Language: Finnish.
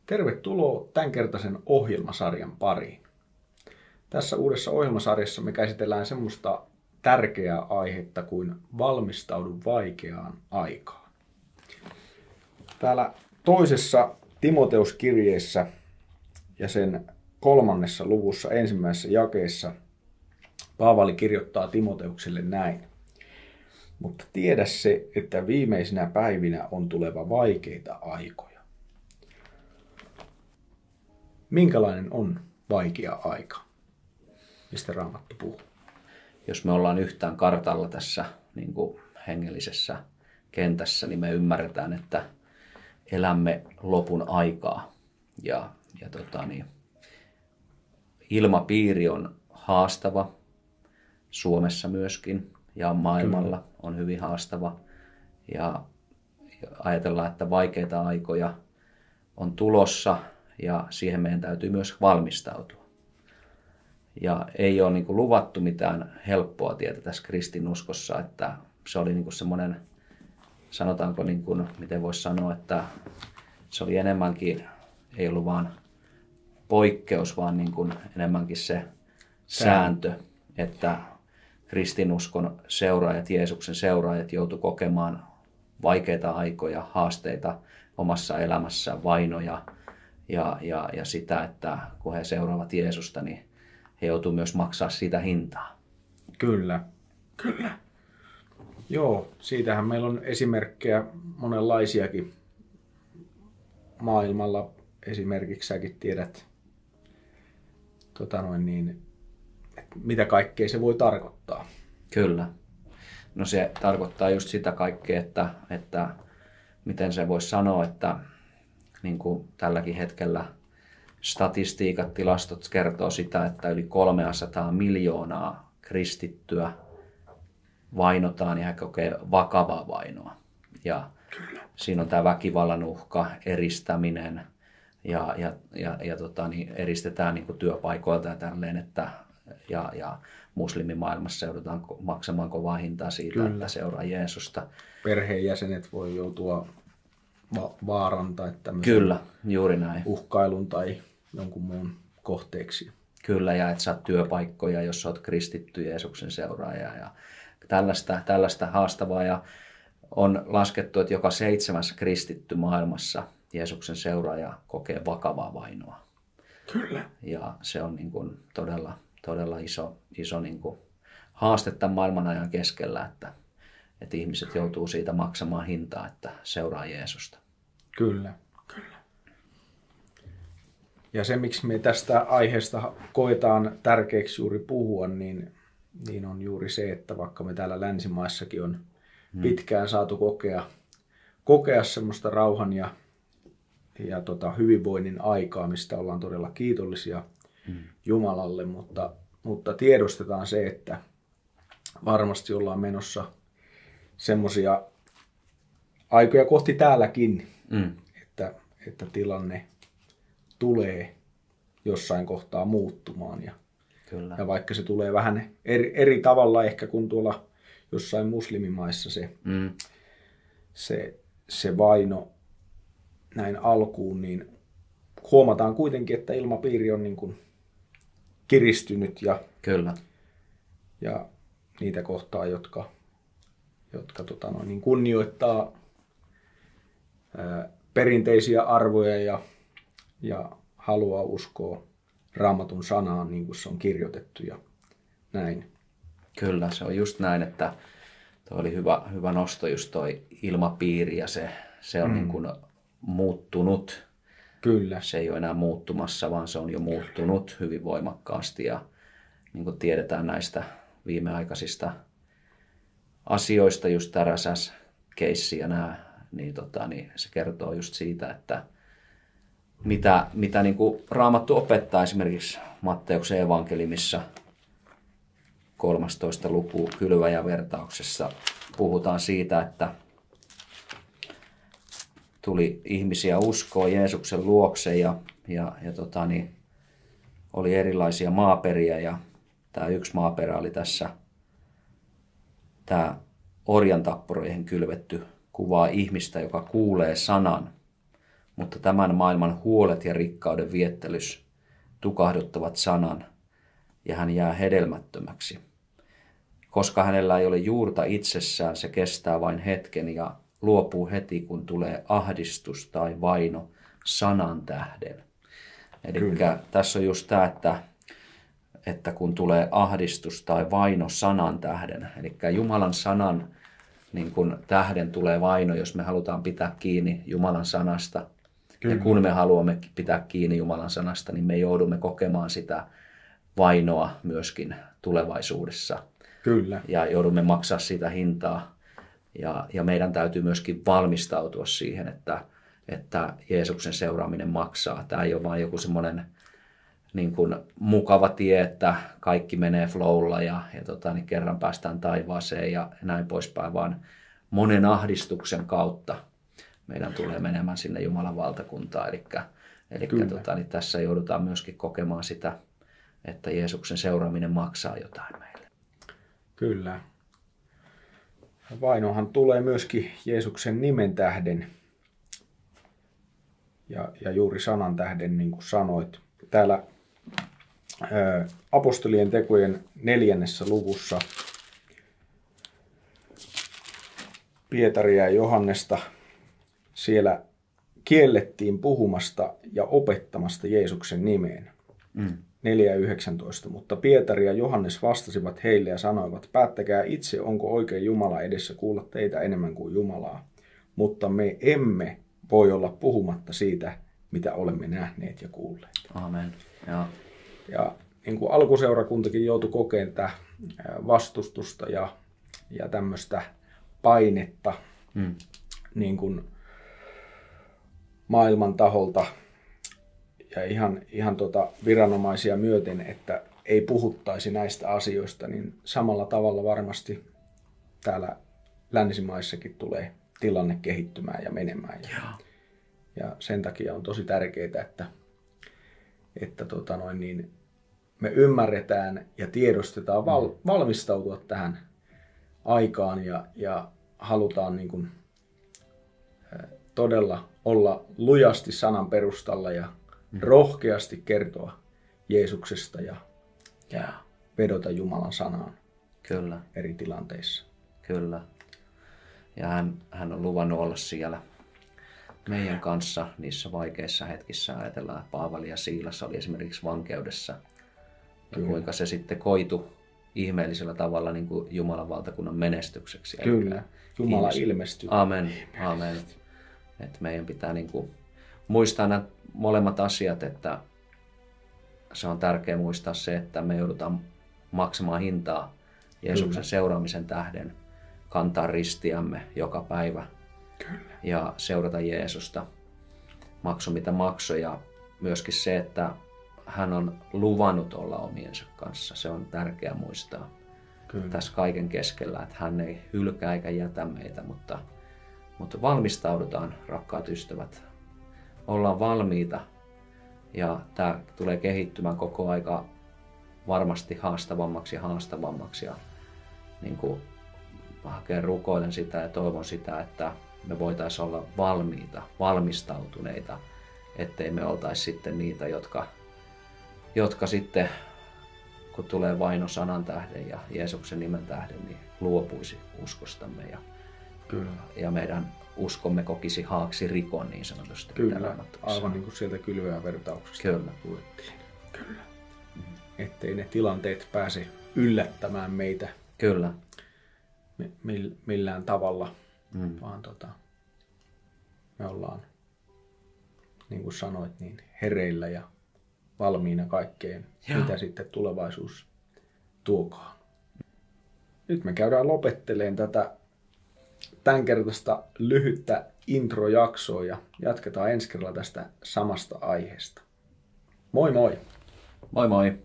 Tervetuloa tämänkertaisen ohjelmasarjan pariin. Tässä uudessa ohjelmasarjassa me käsitellään semmoista tärkeää aihetta kuin valmistaudu vaikeaan aikaan. Täällä toisessa Timoteuskirjeessä ja sen 3. luvussa 1. jakeessa Paavali kirjoittaa Timoteukselle näin. Mutta tiedä se, että viimeisinä päivinä on tuleva vaikeita aikoja. Minkälainen on vaikea aika? Mistä Raamattu puhuu? Jos me ollaan yhtään kartalla tässä niin kuin hengellisessä kentässä, niin me ymmärretään, että elämme lopun aikaa. Ilmapiiri on haastava Suomessa myöskin ja maailmalla on hyvin haastava. Ja ajatellaan, että vaikeita aikoja on tulossa ja siihen meidän täytyy myös valmistautua. Ja ei ole niin kuin luvattu mitään helppoa tietä tässä kristinuskossa, että se oli niin kuin semmoinen, sanotaanko, niin kuin, miten voisi sanoa, että se oli enemmänkin, ei ollut vaan poikkeus, vaan niin kuin enemmänkin se sääntö, että kristinuskon seuraajat, Jeesuksen seuraajat joutu kokemaan vaikeita aikoja, haasteita omassa elämässään, vainoja ja sitä, että kun he seuraavat Jeesusta, niin he joutuu myös maksaa siitä hintaa. Kyllä. Joo, siitähän meillä on esimerkkejä monenlaisiakin maailmalla. Esimerkiksi säkin tiedät, että mitä kaikkea se voi tarkoittaa. Kyllä. No se tarkoittaa just sitä kaikkea, että miten se voisi sanoa, että niin kuin tälläkin hetkellä statistiikat, tilastot kertoo sitä, että yli 300 miljoonaa kristittyä vainotaan ja he kokee vakavaa vainoa. Ja siinä on tämä väkivallan uhka, eristäminen eristetään niin kuin työpaikoilta ja tälleen, että ja muslimimaailmassa joudutaan maksamaan kovaa hintaa siitä, että seuraa Jeesusta. Perheenjäsenet voi joutua vaaran tai Kyllä, juuri näin. Uhkailun tai jonkun muun kohteeksi. Kyllä, ja et saa työpaikkoja, jos olet kristitty Jeesuksen seuraaja. Ja tällaista haastavaa. Ja on laskettu, että joka 7. kristitty maailmassa Jeesuksen seuraaja kokee vakavaa vainoa. Kyllä. Ja se on niin kuin todella iso niin kuin haaste tämän maailmanajan keskellä, että ihmiset joutuu siitä maksamaan hintaa, että seuraa Jeesusta. Kyllä. Ja se, miksi me tästä aiheesta koetaan tärkeäksi juuri puhua, niin on juuri se, että vaikka me täällä länsimaissakin on pitkään saatu kokea semmoista rauhan ja hyvinvoinnin aikaa, mistä ollaan todella kiitollisia Jumalalle, mutta tiedostetaan se, että varmasti ollaan menossa semmoisia aikoja kohti täälläkin, että tilanne tulee jossain kohtaa muuttumaan. Kyllä. Ja vaikka se tulee vähän eri tavalla ehkä kuin tuolla jossain muslimimaissa se vaino näin alkuun, niin huomataan kuitenkin, että ilmapiiri on niin kuin kiristynyt ja niitä kohtaa, jotka kunnioittaa perinteisiä arvoja ja haluaa uskoa Raamatun sanaan, niin kuin se on kirjoitettu ja näin. Kyllä, se on just näin, että tuo oli hyvä nosto, just toi ilmapiiri ja se on niin kuin muuttunut. Kyllä. Se ei ole enää muuttumassa, vaan se on jo muuttunut hyvin voimakkaasti ja niin kuin tiedetään näistä viimeaikaisista asioista, just tämä RSS-keissi ja nämä, niin se kertoo just siitä, että mitä niin kuin Raamattu opettaa esimerkiksi Matteuksen evankeliumissa 13. luku kylväjävertauksessa puhutaan siitä, että tuli ihmisiä uskoa Jeesuksen luokse ja oli erilaisia maaperiä ja tämä yksi maaperä oli tässä tämä orjan tappuroihin kylvetty kuvaa ihmistä, joka kuulee sanan, mutta tämän maailman huolet ja rikkauden viettelys tukahduttavat sanan, ja hän jää hedelmättömäksi. Koska hänellä ei ole juurta itsessään, se kestää vain hetken ja luopuu heti, kun tulee ahdistus tai vaino sanan tähden. Eli tässä on just tämä, että kun tulee ahdistus tai vaino sanan tähden, eli Jumalan sanan niin kun tähden tulee vaino, jos me halutaan pitää kiinni Jumalan sanasta. Kyllä. Ja kun me haluamme pitää kiinni Jumalan sanasta, niin me joudumme kokemaan sitä vainoa myöskin tulevaisuudessa. Kyllä. Ja joudumme maksaa siitä hintaa. Ja meidän täytyy myöskin valmistautua siihen, että Jeesuksen seuraaminen maksaa. Tämä ei ole vain joku semmoinen niin kuin mukava tie, että kaikki menee flowlla ja niin kerran päästään taivaaseen ja näin poispäin, vaan monen ahdistuksen kautta meidän tulee menemään sinne Jumalan valtakuntaan. Eli niin tässä joudutaan myöskin kokemaan sitä, että Jeesuksen seuraaminen maksaa jotain meille. Kyllä. Vainohan tulee myöskin Jeesuksen nimen tähden ja juuri sanan tähden, niin kuin sanoit. Täällä apostolien tekojen 4. luvussa Pietaria ja Johannesta siellä kiellettiin puhumasta ja opettamasta Jeesuksen nimeen. 4:19. Mutta Pietari ja Johannes vastasivat heille ja sanoivat, päättäkää itse, onko oikein Jumala edessä kuulla teitä enemmän kuin Jumalaa. Mutta me emme voi olla puhumatta siitä, mitä olemme nähneet ja kuulleet. Amen. Ja niin kuin alkuseurakuntakin joutui kokemaan vastustusta ja tämmöistä painetta niin kuin maailman taholta ja ihan viranomaisia myöten, että ei puhuttaisi näistä asioista, niin samalla tavalla varmasti täällä länsimaissakin tulee tilanne kehittymään ja menemään. Ja sen takia on tosi tärkeää, että me ymmärretään ja tiedostetaan valmistautua tähän aikaan ja halutaan niin kuin, todella olla lujasti sanan perustalla ja rohkeasti kertoa Jeesuksesta ja vedota Jumalan sanaan. Kyllä. Eri tilanteissa. Kyllä. Ja hän on luvannut olla siellä meidän kanssa niissä vaikeissa hetkissä. Ajatellaan, että Paavali ja Siilas oli esimerkiksi vankeudessa. Ja kuinka se sitten koitui ihmeellisellä tavalla niin kuin Jumalan valtakunnan menestykseksi. Kyllä. Jumala ilmestyy. Amen. Amen. Että meidän pitää niin kuin muistaa nämä molemmat asiat, että se on tärkeää muistaa se, että me joudutaan maksamaan hintaa Jeesuksen seuraamisen tähden, kantaa ristiämme joka päivä. Kyllä. Ja seurata Jeesusta, makso mitä maksoi, ja myöskin se, että hän on luvannut olla omiensa kanssa. Se on tärkeää muistaa. Kyllä. Tässä kaiken keskellä, että hän ei hylkää eikä jätä meitä, mutta valmistaudutaan, rakkaat ystävät. Ollaan valmiita ja tämä tulee kehittymään koko aika varmasti haastavammaksi ja niin kuin rukoilen sitä ja toivon sitä, että me voitaisiin olla valmiita, valmistautuneita, ettei me oltaisi sitten niitä, jotka sitten, kun tulee vaino sanan tähden ja Jeesuksen nimen tähden, niin luopuisi uskostamme ja meidän uskomme kokisi haaksi rikon niin sanotusti. Kyllä, aivan niin kuin sieltä kylväjän vertauksesta. Kyllä. Luettiin. Kyllä. Ettei ne tilanteet pääse yllättämään meitä. Kyllä. Millään tavalla, vaan me ollaan, niin kuin sanoit, niin hereillä ja valmiina kaikkeen, mitä sitten tulevaisuus tuokaan. Nyt me käydään lopettelemaan tätä tämänkertaista lyhyttä introjaksoa ja jatketaan ensi kerralla tästä samasta aiheesta. Moi moi! Moi moi!